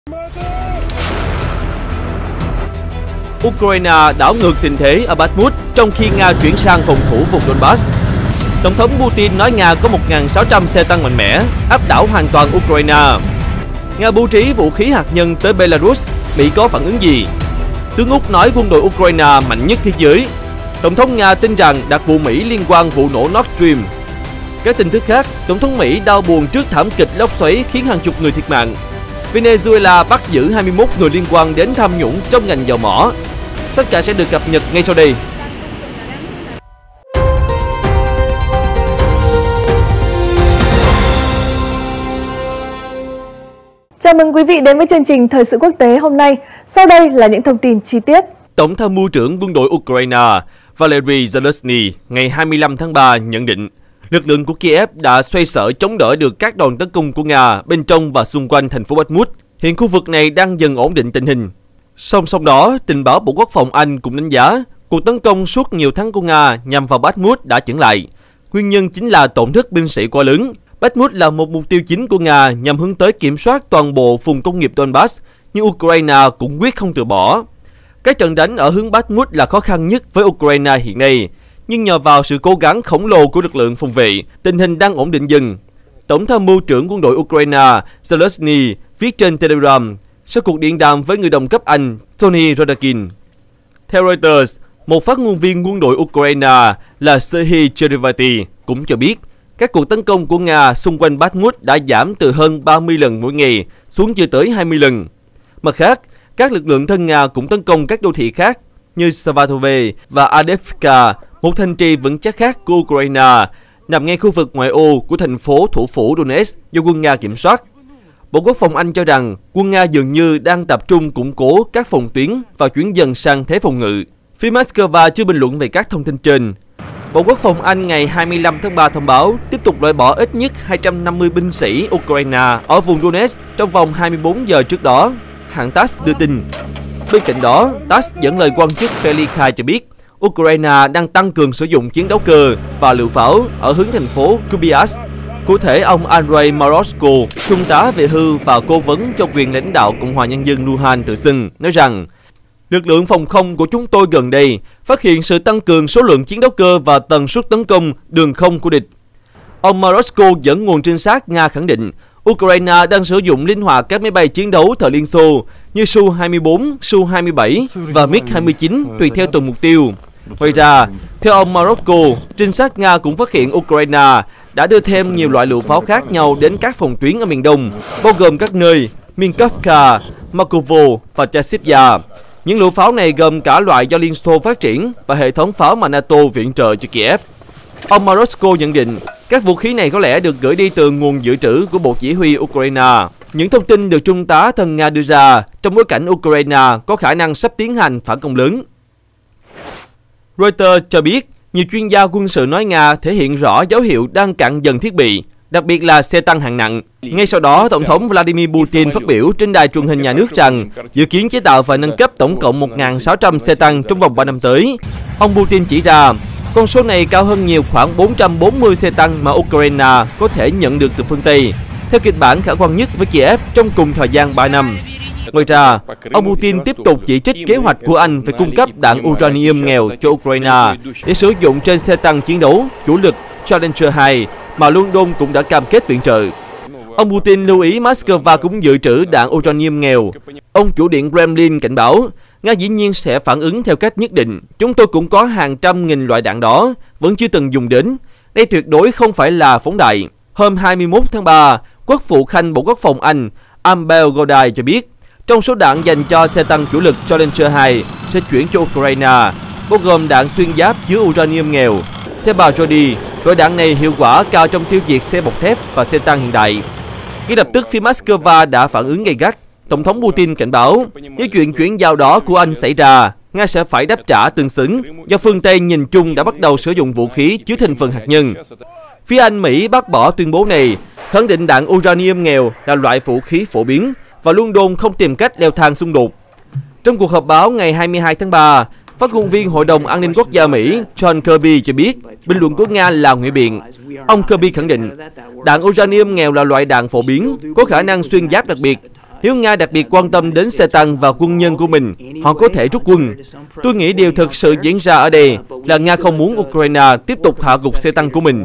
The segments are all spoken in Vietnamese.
Ukraine đảo ngược tình thế ở Bakhmut trong khi Nga chuyển sang phòng thủ vùng Donbass. Tổng thống Putin nói Nga có 1.600 xe tăng mạnh mẽ, áp đảo hoàn toàn Ukraine. Nga bố trí vũ khí hạt nhân tới Belarus, Mỹ có phản ứng gì? Tướng Úc nói quân đội Ukraine mạnh nhất thế giới. Tổng thống Nga tin rằng đặc vụ Mỹ liên quan vụ nổ Nord Stream. Các tin tức khác, Tổng thống Mỹ đau buồn trước thảm kịch lốc xoáy khiến hàng chục người thiệt mạng. Venezuela bắt giữ 21 người liên quan đến tham nhũng trong ngành dầu mỏ. Tất cả sẽ được cập nhật ngay sau đây. Chào mừng quý vị đến với chương trình Thời sự quốc tế hôm nay. Sau đây là những thông tin chi tiết. Tổng tham mưu trưởng quân đội Ukraine Valery Zaluzhny ngày 25 tháng 3 nhận định lực lượng của Kiev đã xoay sở chống đỡ được các đòn tấn công của Nga bên trong và xung quanh thành phố Bakhmut. Hiện khu vực này đang dần ổn định tình hình. Song song đó, tình báo Bộ Quốc phòng Anh cũng đánh giá cuộc tấn công suốt nhiều tháng của Nga nhằm vào Bakhmut đã chững lại. Nguyên nhân chính là tổn thất binh sĩ quá lớn. Bakhmut là một mục tiêu chính của Nga nhằm hướng tới kiểm soát toàn bộ vùng công nghiệp Donbass, nhưng Ukraine cũng quyết không từ bỏ. Các trận đánh ở hướng Bakhmut là khó khăn nhất với Ukraine hiện nay, nhưng nhờ vào sự cố gắng khổng lồ của lực lượng phòng vệ, tình hình đang ổn định dần. Tổng tham mưu trưởng quân đội Ukraine Zaluzhny viết trên Telegram sau cuộc điện đàm với người đồng cấp Anh Tony Radakin. Theo Reuters, một phát ngôn viên quân đội Ukraine là Serhiy Cherevati cũng cho biết các cuộc tấn công của Nga xung quanh Bakhmut đã giảm từ hơn 30 lần mỗi ngày xuống chưa tới 20 lần. Mặt khác, các lực lượng thân Nga cũng tấn công các đô thị khác như Savatove và Adevka, một thành trì vững chắc khác của Ukraine, nằm ngay khu vực ngoại ô của thành phố thủ phủ Donetsk do quân Nga kiểm soát. Bộ Quốc phòng Anh cho rằng quân Nga dường như đang tập trung củng cố các phòng tuyến và chuyển dần sang thế phòng ngự. Phía Moscow chưa bình luận về các thông tin trên. Bộ Quốc phòng Anh ngày 25 tháng 3 thông báo tiếp tục loại bỏ ít nhất 250 binh sĩ Ukraine ở vùng Donetsk trong vòng 24 giờ trước đó, hãng TASS đưa tin. Bên cạnh đó, TASS dẫn lời quan chức Felix Khai cho biết Ukraine đang tăng cường sử dụng chiến đấu cơ và lựu pháo ở hướng thành phố Kupiansk. Cụ thể, ông Andrei Maroshko, trung tá về hưu và cố vấn cho quyền lãnh đạo Cộng hòa Nhân dân Luhansk tự xưng, nói rằng lực lượng phòng không của chúng tôi gần đây phát hiện sự tăng cường số lượng chiến đấu cơ và tần suất tấn công đường không của địch. Ông Maroshko dẫn nguồn trinh sát Nga khẳng định Ukraine đang sử dụng linh hoạt các máy bay chiến đấu thời Liên Xô như Su-24, Su-27 và MiG-29 tùy theo từng mục tiêu. Ngoài ra, theo ông Maroshko, trinh sát Nga cũng phát hiện Ukraine đã đưa thêm nhiều loại lựu pháo khác nhau đến các phòng tuyến ở miền Đông, bao gồm các nơi Minkovka, Markovo và Chasiv-Yar. Những lựu pháo này gồm cả loại do Liên Xô phát triển và hệ thống pháo mà NATO viện trợ cho Kiev. Ông Maroshko nhận định các vũ khí này có lẽ được gửi đi từ nguồn dự trữ của Bộ Chỉ huy Ukraine. Những thông tin được Trung tá thân Nga đưa ra trong bối cảnh Ukraine có khả năng sắp tiến hành phản công lớn. Reuters cho biết nhiều chuyên gia quân sự nói Nga thể hiện rõ dấu hiệu đang cạn dần thiết bị, đặc biệt là xe tăng hạng nặng. Ngay sau đó, Tổng thống Vladimir Putin phát biểu trên đài truyền hình nhà nước rằng dự kiến chế tạo và nâng cấp tổng cộng 1.600 xe tăng trong vòng 3 năm tới. Ông Putin chỉ ra con số này cao hơn nhiều khoảng 440 xe tăng mà Ukraine có thể nhận được từ phương Tây, theo kịch bản khả quan nhất với Kiev trong cùng thời gian 3 năm. Ngoài ra, ông Putin tiếp tục chỉ trích kế hoạch của Anh về cung cấp đạn uranium nghèo cho Ukraine để sử dụng trên xe tăng chiến đấu chủ lực Challenger 2 mà London cũng đã cam kết viện trợ. Ông Putin lưu ý Moscow cũng dự trữ đạn uranium nghèo. Ông chủ điện Kremlin cảnh báo, Nga dĩ nhiên sẽ phản ứng theo cách nhất định. Chúng tôi cũng có hàng trăm nghìn loại đạn đó, vẫn chưa từng dùng đến. Đây tuyệt đối không phải là phóng đại. Hôm 21 tháng 3, Quốc vụ Khanh Bộ Quốc phòng Anh Amber Goddard cho biết, trong số đạn dành cho xe tăng chủ lực Challenger 2 sẽ chuyển cho Ukraine, bao gồm đạn xuyên giáp chứa uranium nghèo. Theo bà Jody, loại đạn này hiệu quả cao trong tiêu diệt xe bọc thép và xe tăng hiện đại. Ngay lập tức, phía Moscow đã phản ứng gay gắt. Tổng thống Putin cảnh báo, nếu chuyện chuyển giao đó của Anh xảy ra, Nga sẽ phải đáp trả tương xứng, do phương Tây nhìn chung đã bắt đầu sử dụng vũ khí chứa thành phần hạt nhân. Phía Anh, Mỹ bác bỏ tuyên bố này, khẳng định đạn uranium nghèo là loại vũ khí phổ biến và London không tìm cách leo thang xung đột. Trong cuộc họp báo ngày 22 tháng 3, phát ngôn viên Hội đồng An ninh Quốc gia Mỹ John Kirby cho biết bình luận của Nga là ngụy biện. Ông Kirby khẳng định đạn uranium nghèo là loại đạn phổ biến, có khả năng xuyên giáp đặc biệt. Nếu Nga đặc biệt quan tâm đến xe tăng và quân nhân của mình, họ có thể rút quân. Tôi nghĩ điều thực sự diễn ra ở đây là Nga không muốn Ukraine tiếp tục hạ gục xe tăng của mình.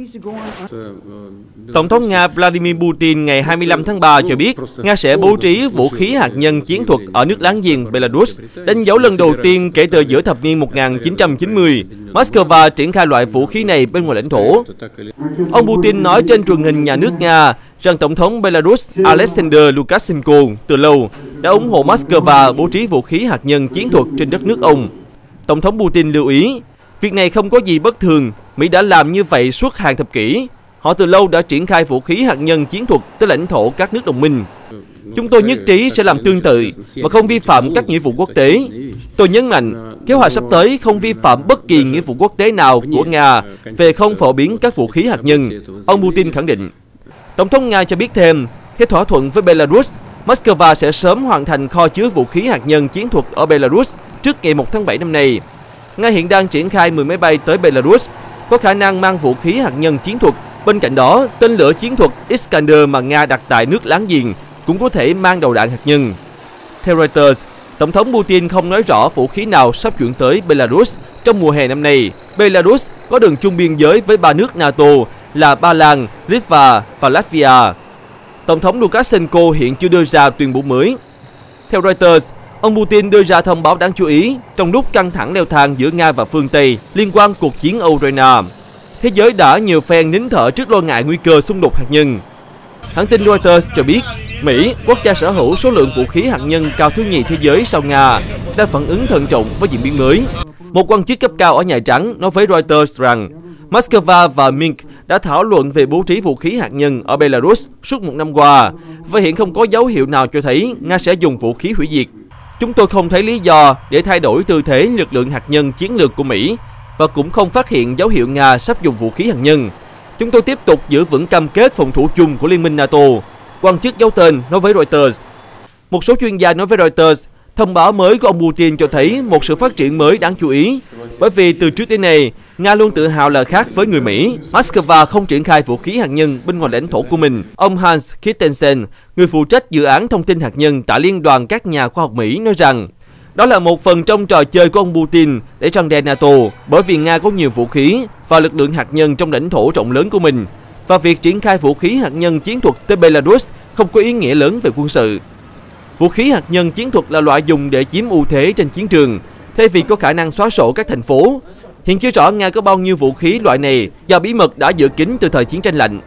Tổng thống Nga Vladimir Putin ngày 25 tháng 3 cho biết Nga sẽ bố trí vũ khí hạt nhân chiến thuật ở nước láng giềng Belarus, đánh dấu lần đầu tiên kể từ giữa thập niên 1990. Moscow triển khai loại vũ khí này bên ngoài lãnh thổ. Ông Putin nói trên truyền hình nhà nước Nga rằng Tổng thống Belarus Alexander Lukashenko từ lâu đã ủng hộ Moscow bố trí vũ khí hạt nhân chiến thuật trên đất nước ông. Tổng thống Putin lưu ý, việc này không có gì bất thường, Mỹ đã làm như vậy suốt hàng thập kỷ. Họ từ lâu đã triển khai vũ khí hạt nhân chiến thuật tới lãnh thổ các nước đồng minh. Chúng tôi nhất trí sẽ làm tương tự mà không vi phạm các nghĩa vụ quốc tế. Tôi nhấn mạnh, kế hoạch sắp tới không vi phạm bất kỳ nghĩa vụ quốc tế nào của Nga về không phổ biến các vũ khí hạt nhân, ông Putin khẳng định. Tổng thống Nga cho biết thêm, theo thỏa thuận với Belarus, Moscow sẽ sớm hoàn thành kho chứa vũ khí hạt nhân chiến thuật ở Belarus trước ngày 1 tháng 7 năm nay. Nga hiện đang triển khai 10 máy bay tới Belarus, có khả năng mang vũ khí hạt nhân chiến thuật. Bên cạnh đó, tên lửa chiến thuật Iskander mà Nga đặt tại nước láng giềng cũng có thể mang đầu đạn hạt nhân. Theo Reuters, Tổng thống Putin không nói rõ vũ khí nào sắp chuyển tới Belarus trong mùa hè năm nay. Belarus có đường chung biên giới với 3 nước NATO là Ba Lan, Litva và Latvia. Tổng thống Lukashenko hiện chưa đưa ra tuyên bố mới. Theo Reuters, ông Putin đưa ra thông báo đáng chú ý trong lúc căng thẳng leo thang giữa Nga và phương Tây liên quan cuộc chiến Ukraine. Thế giới đã nhiều phen nín thở trước lo ngại nguy cơ xung đột hạt nhân. Hãng tin Reuters cho biết, Mỹ, quốc gia sở hữu số lượng vũ khí hạt nhân cao thứ nhì thế giới sau Nga, đang phản ứng thận trọng với diễn biến mới. Một quan chức cấp cao ở Nhà Trắng nói với Reuters rằng Moscow và Minsk đã thảo luận về bố trí vũ khí hạt nhân ở Belarus suốt một năm qua, và hiện không có dấu hiệu nào cho thấy Nga sẽ dùng vũ khí hủy diệt. Chúng tôi không thấy lý do để thay đổi tư thế lực lượng hạt nhân chiến lược của Mỹ, và cũng không phát hiện dấu hiệu Nga sắp dùng vũ khí hạt nhân. Chúng tôi tiếp tục giữ vững cam kết phòng thủ chung của Liên minh NATO, quan chức giấu tên nói với Reuters. Một số chuyên gia nói với Reuters, thông báo mới của ông Putin cho thấy một sự phát triển mới đáng chú ý, bởi vì từ trước đến nay, Nga luôn tự hào là khác với người Mỹ. Moscow không triển khai vũ khí hạt nhân bên ngoài lãnh thổ của mình. Ông Hans Christensen, người phụ trách dự án thông tin hạt nhân tại Liên đoàn các nhà khoa học Mỹ, nói rằng đó là một phần trong trò chơi của ông Putin để răn đe NATO, bởi vì Nga có nhiều vũ khí và lực lượng hạt nhân trong lãnh thổ rộng lớn của mình, và việc triển khai vũ khí hạt nhân chiến thuật tới Belarus không có ý nghĩa lớn về quân sự. Vũ khí hạt nhân chiến thuật là loại dùng để chiếm ưu thế trên chiến trường, thay vì có khả năng xóa sổ các thành phố. Hiện chưa rõ Nga có bao nhiêu vũ khí loại này do bí mật đã giữ kín từ thời chiến tranh lạnh.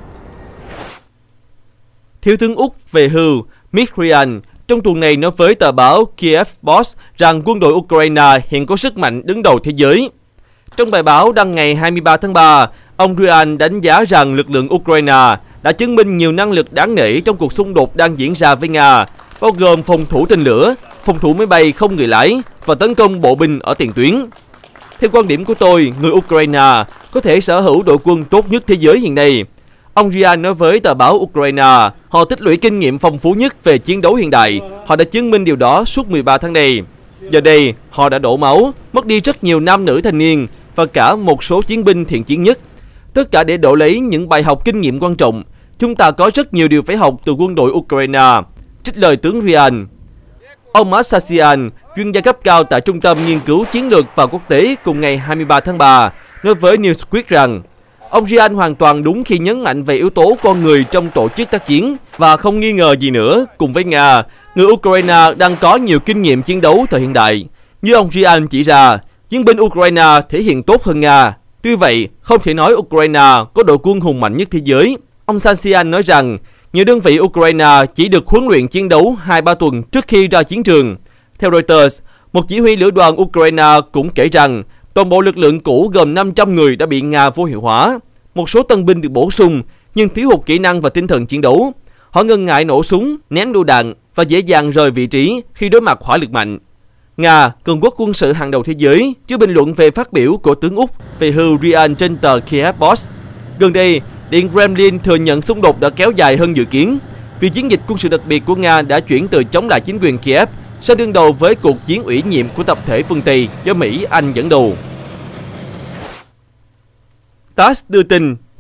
Thiếu tướng Úc về hưu Mick Ryan trong tuần này nói với tờ báo Kiev Post rằng quân đội Ukraine hiện có sức mạnh đứng đầu thế giới. Trong bài báo đăng ngày 23 tháng 3, ông Ryan đánh giá rằng lực lượng Ukraine đã chứng minh nhiều năng lực đáng nể trong cuộc xung đột đang diễn ra với Nga, bao gồm phòng thủ tên lửa, phòng thủ máy bay không người lái và tấn công bộ binh ở tiền tuyến. Theo quan điểm của tôi, người Ukraine có thể sở hữu đội quân tốt nhất thế giới hiện nay. Ông Ryan nói với tờ báo Ukraine, họ tích lũy kinh nghiệm phong phú nhất về chiến đấu hiện đại. Họ đã chứng minh điều đó suốt 13 tháng nay. Giờ đây, họ đã đổ máu, mất đi rất nhiều nam nữ thanh niên và cả một số chiến binh thiện chiến nhất. Tất cả để đổi lấy những bài học kinh nghiệm quan trọng. Chúng ta có rất nhiều điều phải học từ quân đội Ukraine. Trích lời tướng Ryan. Ông Marsasian, chuyên gia cấp cao tại Trung tâm Nghiên cứu Chiến lược và Quốc tế cùng ngày 23 tháng 3, nói với Newsweek rằng ông Ryan hoàn toàn đúng khi nhấn mạnh về yếu tố con người trong tổ chức tác chiến và không nghi ngờ gì nữa, cùng với Nga, người Ukraine đang có nhiều kinh nghiệm chiến đấu thời hiện đại. Như ông Ryan chỉ ra, chiến binh Ukraine thể hiện tốt hơn Nga. Tuy vậy, không thể nói Ukraine có đội quân hùng mạnh nhất thế giới. Ông Sansian nói rằng nhiều đơn vị Ukraine chỉ được huấn luyện chiến đấu 2-3 tuần trước khi ra chiến trường. Theo Reuters, một chỉ huy lữ đoàn Ukraine cũng kể rằng toàn bộ lực lượng cũ gồm 500 người đã bị Nga vô hiệu hóa. Một số tân binh được bổ sung nhưng thiếu hụt kỹ năng và tinh thần chiến đấu. Họ ngần ngại nổ súng, ném lựu đạn và dễ dàng rời vị trí khi đối mặt hỏa lực mạnh. Nga, cường quốc quân sự hàng đầu thế giới, chưa bình luận về phát biểu của tướng Úc về hưu Ryan trên tờ Kiev Post. Gần đây, Điện Kremlin thừa nhận xung đột đã kéo dài hơn dự kiến vì chiến dịch quân sự đặc biệt của Nga đã chuyển từ chống lại chính quyền Kiev sang đương đầu với cuộc chiến ủy nhiệm của tập thể phương Tây do Mỹ, Anh dẫn đầu. TASS đưa tin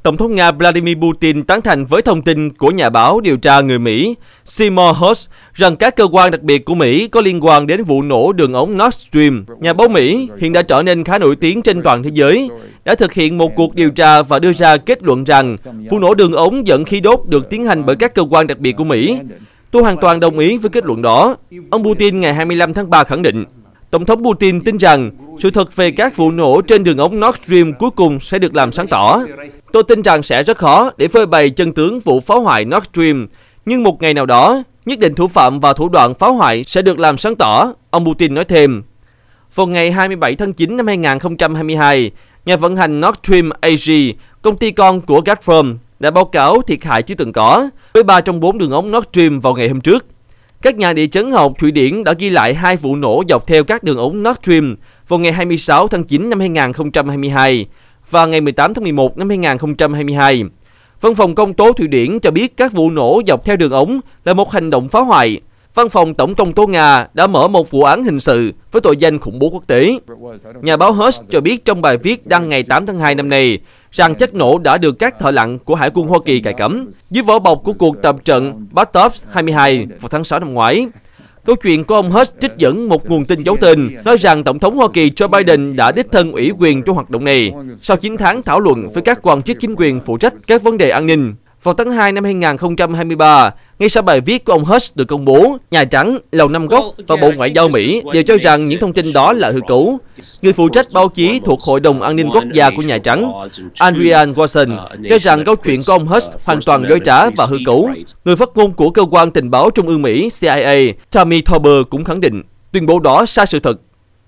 Tổng thống Nga Vladimir Putin tán thành với thông tin của nhà báo điều tra người Mỹ Seymour Hersh rằng các cơ quan đặc biệt của Mỹ có liên quan đến vụ nổ đường ống Nord Stream. Nhà báo Mỹ hiện đã trở nên khá nổi tiếng trên toàn thế giới, đã thực hiện một cuộc điều tra và đưa ra kết luận rằng vụ nổ đường ống dẫn khí đốt được tiến hành bởi các cơ quan đặc biệt của Mỹ. Tôi hoàn toàn đồng ý với kết luận đó, ông Putin ngày 25 tháng 3 khẳng định. Tổng thống Putin tin rằng sự thật về các vụ nổ trên đường ống Nord Stream cuối cùng sẽ được làm sáng tỏ. Tôi tin rằng sẽ rất khó để phơi bày chân tướng vụ phá hoại Nord Stream, nhưng một ngày nào đó, nhất định thủ phạm và thủ đoạn phá hoại sẽ được làm sáng tỏ, ông Putin nói thêm. Vào ngày 27 tháng 9 năm 2022, nhà vận hành Nord Stream AG, công ty con của Gazprom, đã báo cáo thiệt hại chưa từng có với 3 trong 4 đường ống Nord Stream vào ngày hôm trước. Các nhà địa chấn học Thụy Điển đã ghi lại 2 vụ nổ dọc theo các đường ống Nord Stream vào ngày 26 tháng 9 năm 2022 và ngày 18 tháng 11 năm 2022. Văn phòng công tố Thụy Điển cho biết các vụ nổ dọc theo đường ống là một hành động phá hoại. Văn phòng Tổng công tố Nga đã mở một vụ án hình sự với tội danh khủng bố quốc tế. Nhà báo Hersh cho biết trong bài viết đăng ngày 8 tháng 2 năm nay rằng chất nổ đã được các thợ lặn của Hải quân Hoa Kỳ cài cắm dưới vỏ bọc của cuộc tập trận Batovsk 22 vào tháng 6 năm ngoái. Câu chuyện của ông Hersh trích dẫn một nguồn tin giấu tên nói rằng Tổng thống Hoa Kỳ Joe Biden đã đích thân ủy quyền cho hoạt động này sau 9 tháng thảo luận với các quan chức chính quyền phụ trách các vấn đề an ninh. Vào tháng 2 năm 2023, ngay sau bài viết của ông Hersh được công bố, Nhà Trắng, Lầu Năm Góc và Bộ Ngoại giao Mỹ đều cho rằng những thông tin đó là hư cấu. Người phụ trách báo chí thuộc Hội đồng An ninh Quốc gia của Nhà Trắng, Adrian Watson, cho rằng câu chuyện của ông Hersh hoàn toàn dối trá và hư cấu. Người phát ngôn của Cơ quan Tình báo Trung ương Mỹ CIA, Tommy Tauber cũng khẳng định tuyên bố đó sai sự thật.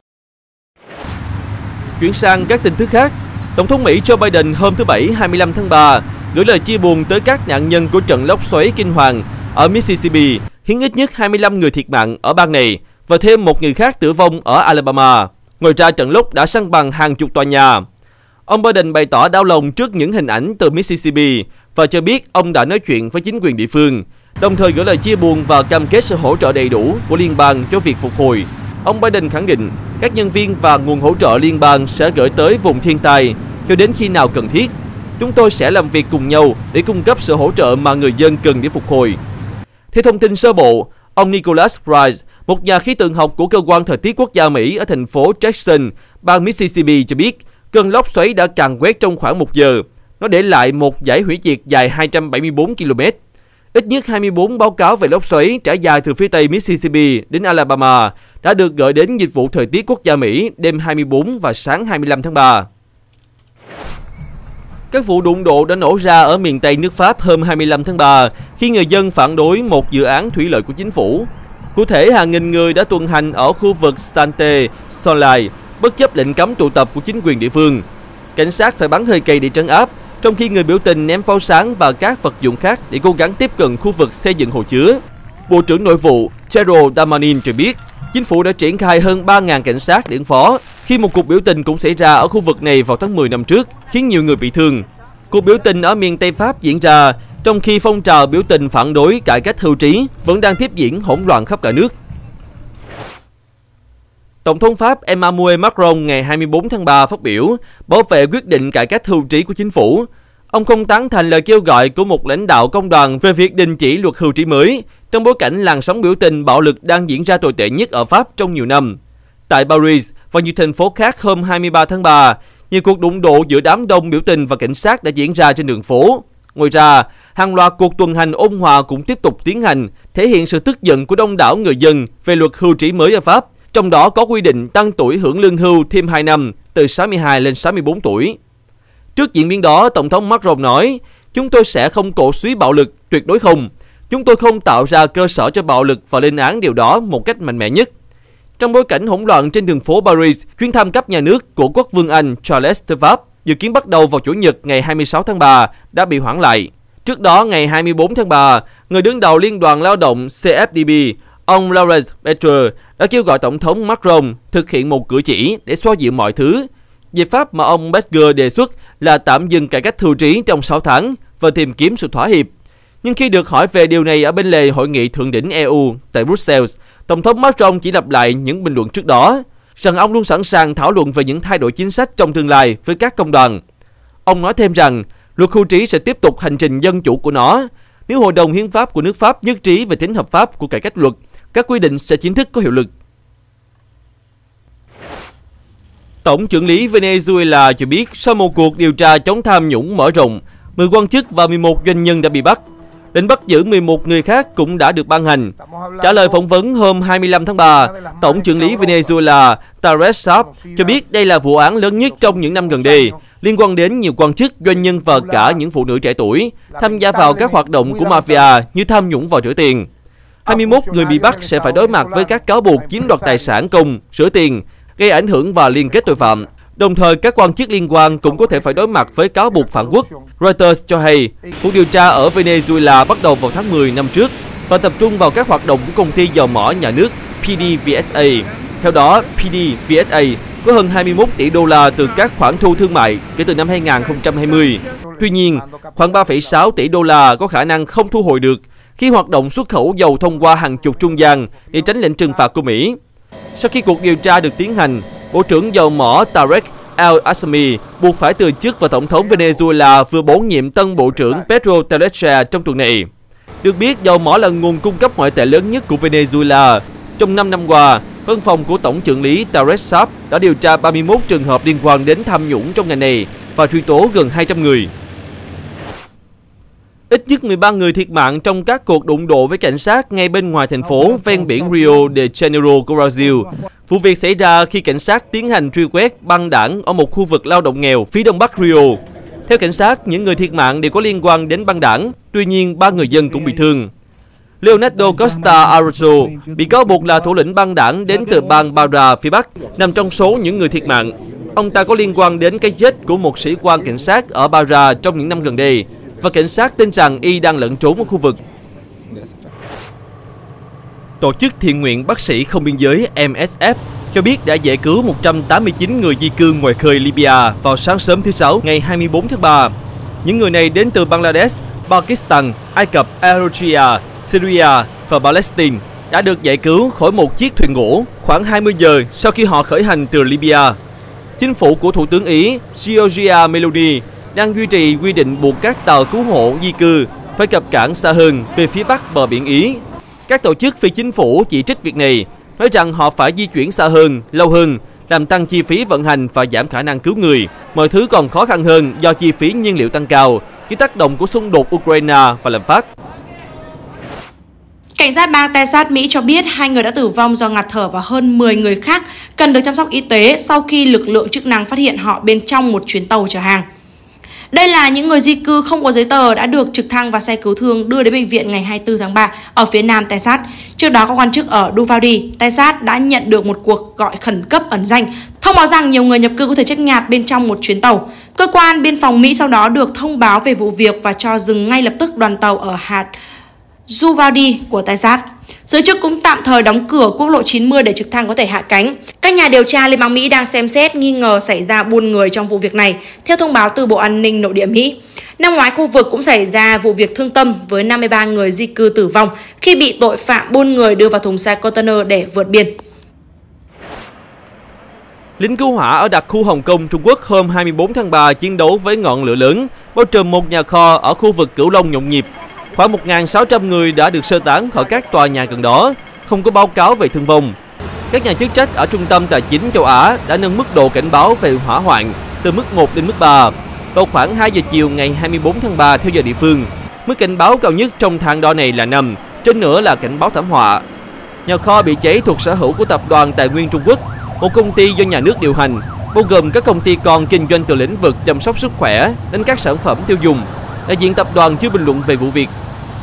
Chuyển sang các tin tức khác, Tổng thống Mỹ Joe Biden hôm thứ Bảy 25 tháng 3 gửi lời chia buồn tới các nạn nhân của trận lốc xoáy kinh hoàng ở Mississippi, khiến ít nhất 25 người thiệt mạng ở bang này và thêm một người khác tử vong ở Alabama. Ngoài ra, trận lốc đã san bằng hàng chục tòa nhà. Ông Biden bày tỏ đau lòng trước những hình ảnh từ Mississippi và cho biết ông đã nói chuyện với chính quyền địa phương, đồng thời gửi lời chia buồn và cam kết sự hỗ trợ đầy đủ của liên bang cho việc phục hồi. Ông Biden khẳng định các nhân viên và nguồn hỗ trợ liên bang sẽ gửi tới vùng thiên tai cho đến khi nào cần thiết. Chúng tôi sẽ làm việc cùng nhau để cung cấp sự hỗ trợ mà người dân cần để phục hồi. Theo thông tin sơ bộ, ông Nicholas Price, một nhà khí tượng học của Cơ quan Thời tiết Quốc gia Mỹ ở thành phố Jackson, bang Mississippi cho biết cơn lốc xoáy đã càn quét trong khoảng 1 giờ. Nó để lại một dải hủy diệt dài 274 km. Ít nhất 24 báo cáo về lốc xoáy trải dài từ phía tây Mississippi đến Alabama đã được gửi đến Dịch vụ Thời tiết Quốc gia Mỹ đêm 24 và sáng 25 tháng 3. Các vụ đụng độ đã nổ ra ở miền Tây nước Pháp hôm 25 tháng 3 khi người dân phản đối một dự án thủy lợi của chính phủ. Cụ thể, hàng nghìn người đã tuần hành ở khu vực Sainte-Soleil bất chấp lệnh cấm tụ tập của chính quyền địa phương. Cảnh sát phải bắn hơi cay để trấn áp, trong khi người biểu tình ném pháo sáng và các vật dụng khác để cố gắng tiếp cận khu vực xây dựng hồ chứa. Bộ trưởng Nội vụ Gerald Damanin cho biết, chính phủ đã triển khai hơn 3.000 cảnh sát để ứng phó, khi một cuộc biểu tình cũng xảy ra ở khu vực này vào tháng 10 năm trước, khiến nhiều người bị thương. Cuộc biểu tình ở miền Tây Pháp diễn ra trong khi phong trào biểu tình phản đối cải cách hưu trí vẫn đang tiếp diễn hỗn loạn khắp cả nước. Tổng thống Pháp Emmanuel Macron ngày 24 tháng 3 phát biểu bảo vệ quyết định cải cách hưu trí của chính phủ. Ông không tán thành lời kêu gọi của một lãnh đạo công đoàn về việc đình chỉ luật hưu trí mới, trong bối cảnh làn sóng biểu tình bạo lực đang diễn ra tồi tệ nhất ở Pháp trong nhiều năm. Tại Paris và nhiều thành phố khác hôm 23 tháng 3, nhiều cuộc đụng độ giữa đám đông biểu tình và cảnh sát đã diễn ra trên đường phố. Ngoài ra, hàng loạt cuộc tuần hành ôn hòa cũng tiếp tục tiến hành, thể hiện sự tức giận của đông đảo người dân về luật hưu trí mới ở Pháp, trong đó có quy định tăng tuổi hưởng lương hưu thêm 2 năm, từ 62 lên 64 tuổi. Trước diễn biến đó, Tổng thống Macron nói, chúng tôi sẽ không cổ suý bạo lực, tuyệt đối không. Chúng tôi không tạo ra cơ sở cho bạo lực và lên án điều đó một cách mạnh mẽ nhất. Trong bối cảnh hỗn loạn trên đường phố Paris, chuyến thăm cấp nhà nước của Quốc vương Anh Charles thứ Pháp dự kiến bắt đầu vào Chủ nhật ngày 26 tháng 3 đã bị hoãn lại. Trước đó, ngày 24 tháng 3, người đứng đầu Liên đoàn Lao động CFDB, ông Laurent Berger đã kêu gọi Tổng thống Macron thực hiện một cử chỉ để xoa dịu mọi thứ. Giải pháp mà ông Berger đề xuất là tạm dừng cải cách hưu trí trong 6 tháng và tìm kiếm sự thỏa hiệp. Nhưng khi được hỏi về điều này ở bên lề hội nghị thượng đỉnh EU tại Brussels, Tổng thống Macron chỉ lặp lại những bình luận trước đó, rằng ông luôn sẵn sàng thảo luận về những thay đổi chính sách trong tương lai với các công đoàn. Ông nói thêm rằng, Luật hưu trí sẽ tiếp tục hành trình dân chủ của nó. Nếu Hội đồng Hiến pháp của nước Pháp nhất trí về tính hợp pháp của cải cách luật, các quy định sẽ chính thức có hiệu lực. Tổng chưởng lý Venezuela cho biết sau một cuộc điều tra chống tham nhũng mở rộng, 10 quan chức và 11 doanh nhân đã bị bắt. Lệnh bắt giữ 11 người khác cũng đã được ban hành. Trả lời phỏng vấn hôm 25 tháng 3, Tổng chưởng lý Venezuela Tareck Saab cho biết đây là vụ án lớn nhất trong những năm gần đây, liên quan đến nhiều quan chức, doanh nhân và cả những phụ nữ trẻ tuổi tham gia vào các hoạt động của mafia như tham nhũng và rửa tiền. 21 người bị bắt sẽ phải đối mặt với các cáo buộc chiếm đoạt tài sản công, rửa tiền, gây ảnh hưởng và liên kết tội phạm. Đồng thời, các quan chức liên quan cũng có thể phải đối mặt với cáo buộc phản quốc. Reuters cho hay, cuộc điều tra ở Venezuela bắt đầu vào tháng 10 năm trước và tập trung vào các hoạt động của công ty dầu mỏ nhà nước PDVSA. Theo đó, PDVSA có hơn 21 tỷ đô la từ các khoản thu thương mại kể từ năm 2020. Tuy nhiên, khoảng 3,6 tỷ đô la có khả năng không thu hồi được khi hoạt động xuất khẩu dầu thông qua hàng chục trung gian để tránh lệnh trừng phạt của Mỹ. Sau khi cuộc điều tra được tiến hành, Bộ trưởng dầu mỏ Tarek El-Assami buộc phải từ chức và Tổng thống Venezuela vừa bổ nhiệm tân Bộ trưởng Pedro Teixeira trong tuần này. Được biết, dầu mỏ là nguồn cung cấp ngoại tệ lớn nhất của Venezuela. Trong 5 năm qua, văn phòng của Tổng chưởng lý Tareck Saab đã điều tra 31 trường hợp liên quan đến tham nhũng trong ngành này và truy tố gần 200 người. Ít nhất 13 người thiệt mạng trong các cuộc đụng độ với cảnh sát ngay bên ngoài thành phố ven biển Rio de Janeiro của Brazil. Vụ việc xảy ra khi cảnh sát tiến hành truy quét băng đảng ở một khu vực lao động nghèo phía đông bắc Rio. Theo cảnh sát, những người thiệt mạng đều có liên quan đến băng đảng, tuy nhiên 3 người dân cũng bị thương. Leonardo Costa Araújo bị cáo buộc là thủ lĩnh băng đảng đến từ bang Pará phía Bắc, nằm trong số những người thiệt mạng. Ông ta có liên quan đến cái chết của một sĩ quan cảnh sát ở Pará trong những năm gần đây, và cảnh sát tin rằng y đang lẫn trốn ở khu vực. Tổ chức thiện nguyện Bác sĩ Không Biên Giới MSF cho biết đã giải cứu 189 người di cư ngoài khơi Libya vào sáng sớm thứ Sáu ngày 24 tháng 3. Những người này đến từ Bangladesh, Pakistan, Ai Cập, Algeria, Syria và Palestine đã được giải cứu khỏi một chiếc thuyền gỗ khoảng 20 giờ sau khi họ khởi hành từ Libya. Chính phủ của Thủ tướng Ý Giorgia Meloni đang duy trì quy định buộc các tàu cứu hộ di cư phải cập cảng xa hơn về phía bắc bờ biển Ý. Các tổ chức phi chính phủ chỉ trích việc này, nói rằng họ phải di chuyển xa hơn, lâu hơn, làm tăng chi phí vận hành và giảm khả năng cứu người. Mọi thứ còn khó khăn hơn do chi phí nhiên liệu tăng cao, dưới tác động của xung đột Ukraine và lạm phát. Cảnh sát bang Texas, Mỹ cho biết 2 người đã tử vong do ngạt thở và hơn 10 người khác cần được chăm sóc y tế sau khi lực lượng chức năng phát hiện họ bên trong một chuyến tàu chở hàng. Đây là những người di cư không có giấy tờ đã được trực thăng và xe cứu thương đưa đến bệnh viện ngày 24 tháng 3 ở phía nam Texas. Trước đó, các quan chức ở Uvalde, Texas đã nhận được một cuộc gọi khẩn cấp ẩn danh thông báo rằng nhiều người nhập cư có thể chết ngạt bên trong một chuyến tàu. Cơ quan biên phòng Mỹ sau đó được thông báo về vụ việc và cho dừng ngay lập tức đoàn tàu ở hạt Uvalde của Texas. Giới chức cũng tạm thời đóng cửa quốc lộ 90 để trực thăng có thể hạ cánh. Các nhà điều tra Liên bang Mỹ đang xem xét nghi ngờ xảy ra buôn người trong vụ việc này, theo thông báo từ Bộ An ninh Nội địa Mỹ. Năm ngoái, khu vực cũng xảy ra vụ việc thương tâm với 53 người di cư tử vong khi bị tội phạm buôn người đưa vào thùng xe container để vượt biên. Lính cứu hỏa ở đặc khu Hồng Kông, Trung Quốc hôm 24 tháng 3 chiến đấu với ngọn lửa lớn, bao trùm một nhà kho ở khu vực Cửu Long nhộn nhịp. Khoảng 1.600 người đã được sơ tán khỏi các tòa nhà gần đó, không có báo cáo về thương vong. Các nhà chức trách ở Trung tâm Tài chính châu Á đã nâng mức độ cảnh báo về hỏa hoạn từ mức 1 đến mức 3 vào khoảng 2 giờ chiều ngày 24 tháng 3 theo giờ địa phương. Mức cảnh báo cao nhất trong thang đo này là 5, trên nữa là cảnh báo thảm họa. Nhà kho bị cháy thuộc sở hữu của Tập đoàn Tài nguyên Trung Quốc, một công ty do nhà nước điều hành, bao gồm các công ty con kinh doanh từ lĩnh vực chăm sóc sức khỏe đến các sản phẩm tiêu dùng. Đại diện tập đoàn chưa bình luận về vụ việc.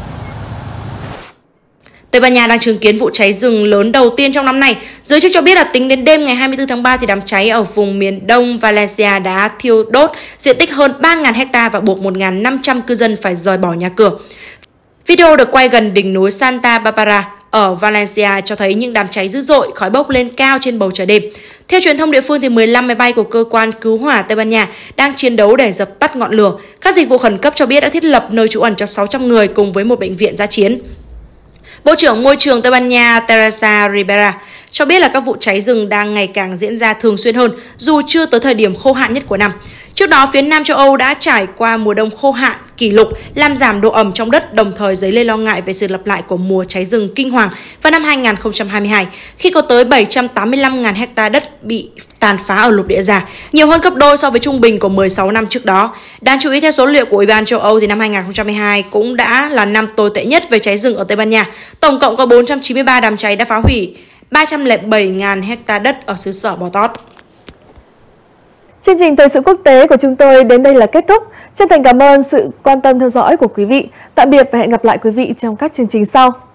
Tây Ban Nha đang chứng kiến vụ cháy rừng lớn đầu tiên trong năm nay. Giới chức cho biết là tính đến đêm ngày 24 tháng 3 thì đám cháy ở vùng miền đông Valencia đã thiêu đốt diện tích hơn 3.000 ha và buộc 1.500 cư dân phải rời bỏ nhà cửa. Video được quay gần đỉnh núi Santa Barbara ở Valencia cho thấy những đám cháy dữ dội, khói bốc lên cao trên bầu trời đêm. Theo truyền thông địa phương thì 15 máy bay của cơ quan cứu hỏa Tây Ban Nha đang chiến đấu để dập tắt ngọn lửa. Các dịch vụ khẩn cấp cho biết đã thiết lập nơi trú ẩn cho 600 người cùng với một bệnh viện dã chiến. Bộ trưởng Môi trường Tây Ban Nha Teresa Ribera cho biết là các vụ cháy rừng đang ngày càng diễn ra thường xuyên hơn dù chưa tới thời điểm khô hạn nhất của năm. Trước đó, phía Nam châu Âu đã trải qua mùa đông khô hạn kỷ lục, làm giảm độ ẩm trong đất, đồng thời dấy lên lo ngại về sự lặp lại của mùa cháy rừng kinh hoàng vào năm 2022, khi có tới 785.000 ha đất bị tàn phá ở lục địa già, nhiều hơn gấp đôi so với trung bình của 16 năm trước đó. Đáng chú ý, theo số liệu của Ủy ban châu Âu thì năm 2022 cũng đã là năm tồi tệ nhất về cháy rừng ở Tây Ban Nha. Tổng cộng có 493 đám cháy đã phá hủy 307.000 ha đất ở xứ sở Bò Tót. Chương trình thời sự quốc tế của chúng tôi đến đây là kết thúc. Chân thành cảm ơn sự quan tâm theo dõi của quý vị. Tạm biệt và hẹn gặp lại quý vị trong các chương trình sau.